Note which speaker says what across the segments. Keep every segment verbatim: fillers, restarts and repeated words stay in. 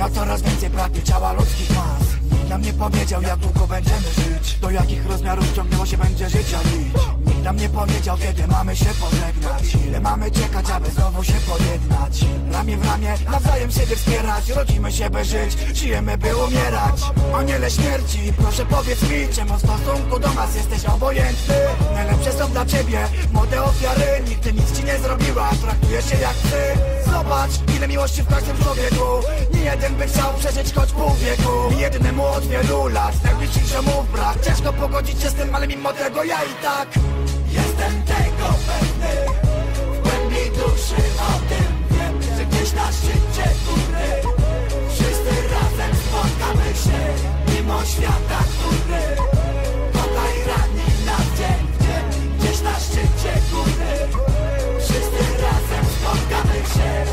Speaker 1: Na coraz więcej pragnie ciała ludzkich mas. Nikt nam nie powiedział, jak długo będziemy żyć, do jakich rozmiarów ciągnęło się będzie życia nić. Nikt nam nie powiedział, kiedy mamy się pożegnać, ile mamy czekać, aby znowu się pojednać. Ramię w ramię, nawzajem siebie wspierać. Rodzimy się by żyć, żyjemy by umierać. Aniele śmierci, proszę powiedz mi, czemu w stosunku do nas jesteś obojętny? Najlepsze są dla ciebie młode ofiary, nigdy nic ci nie zrobiła, traktujesz się jak ty. Zobacz, ile miłości w każdym człowieku. Nie jeden by chciał przeżyć choć pół wieku. Nie jednemu od wielu lat najbliższych ziomów brak. Ciężko pogodzić się z tym, ale mimo tego ja i tak jestem tego pewny. W głębi duszy o tym wiem, że gdzieś na szczycie góry wszyscy razem spotkamy się, mimo świata, który kochaj rani na dzień w dzień. Gdzieś na szczycie góry wszyscy razem spotkamy się.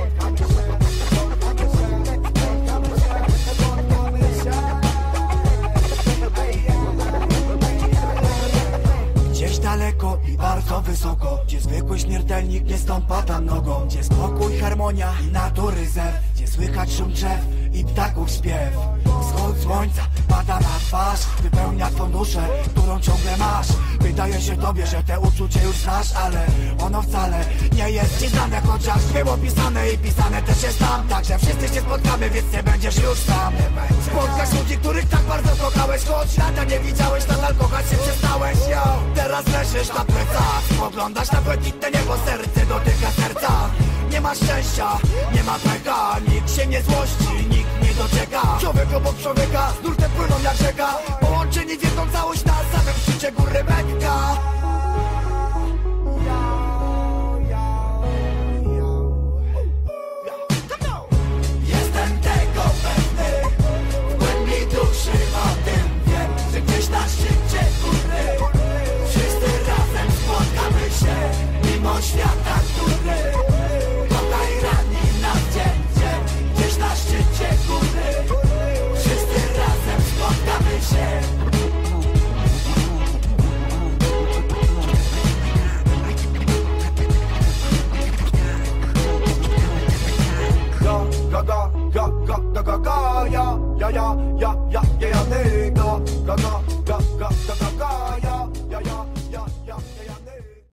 Speaker 1: Gdzieś daleko i bardzo wysoko, gdzie zwykły śmiertelnik nie stąpa tam nogą, gdzie spokój, harmonia i natury zew, gdzie słychać szum drzew i ptaków śpiew. Wschód słońca pada na twarz, wypełnia twą duszę, którą ciągle masz. Wydaje się tobie, że te uczucie już znasz, ale ono wcale nie jest ci znane, chociaż było pisane i pisane też jest tam. Także wszyscy się spotkamy, więc nie będziesz już sam. Spotkasz ludzi, których tak bardzo kochałeś, choć lata nie widziałeś, nadal kochać się przestałeś. Yo, teraz leżysz na plecach, spoglądasz na błękitne niebo, serce dotyka serca. Nie ma szczęścia, nie ma pecha, nikt się nie złości, nikt nie doczeka. Człowiek obok człowieka, z nurtem płyną jak rzeka, połączeni w jedną całość na samym szczycie góry Mekka. Jestem tego pewny, w głębi duszy o tym wiem, że gdzieś na szczycie góry wszyscy razem spotkamy się, mimo świata, który kochaj rani na dzień w dzień. Gdzieś na szczycie góry wszyscy razem spotkamy się. Go, go, go, go, go, go, go, go, ja, ja, ja, ja, ja, ja, ja, ty, go, go, go.